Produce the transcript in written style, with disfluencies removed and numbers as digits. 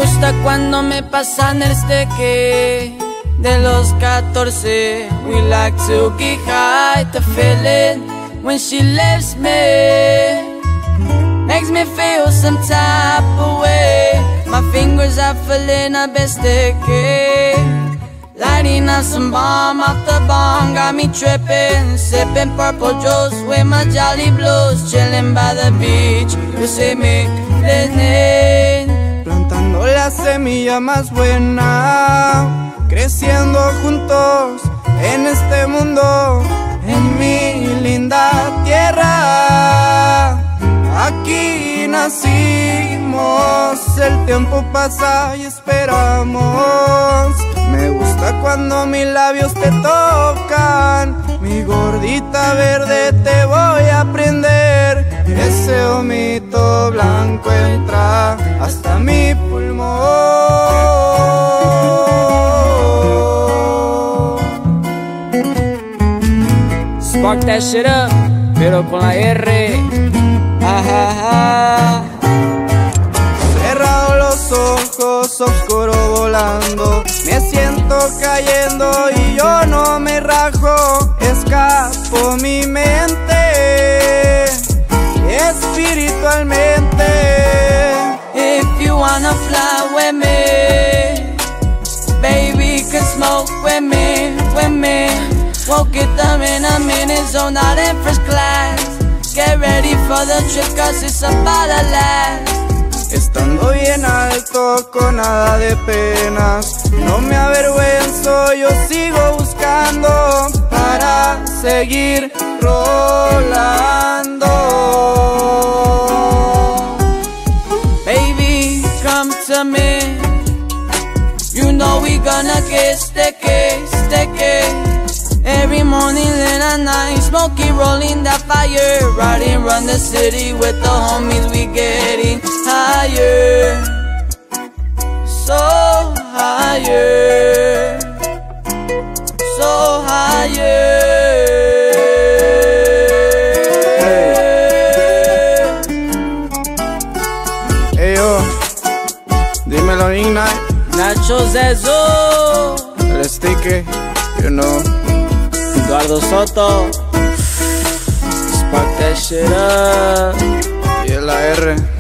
gusta cuando me pasan el steque de los 14. We like to get high, the feeling when she leaves me makes me feel some type of way. My fingers are feeling a bit sticky, lighting up some bomb off the bong. Got me tripping, sipping purple juice with my jolly blues, chilling by the beach, you see me listening. Plantando la semilla más buena, creciendo juntos en este mundo, en mi linda tierra. Aquí nacimos, el tiempo pasa y esperamos. Me gusta cuando mis labios te tocan, mi gordita verde te voy a prender. Ese humito blanco entra hasta mi pulmón. Spark that shit up, pero con la R. Cerrado los ojos, oscuro volando, me siento cayendo y yo no me rajo. Escapo mi mente espiritualmente. If you wanna fly with me, baby, can smoke with me, with me. Won't get them in a minute, so not in first class. Get ready for the trip, cause it's about to last. Estando bien alto, con nada de penas, no me avergüenzo, yo sigo buscando para seguir rolando. Baby, come to me, you know we gonna get sticky, sticky. Every morning and at night, smoking, rolling that fire, riding around the city with the homies, we getting higher, so higher, so higher. Hey yo, dímelo Ignite, Nacho Zezo, el sticky, you know. Eduardo Soto, spark that shit up. Y la R.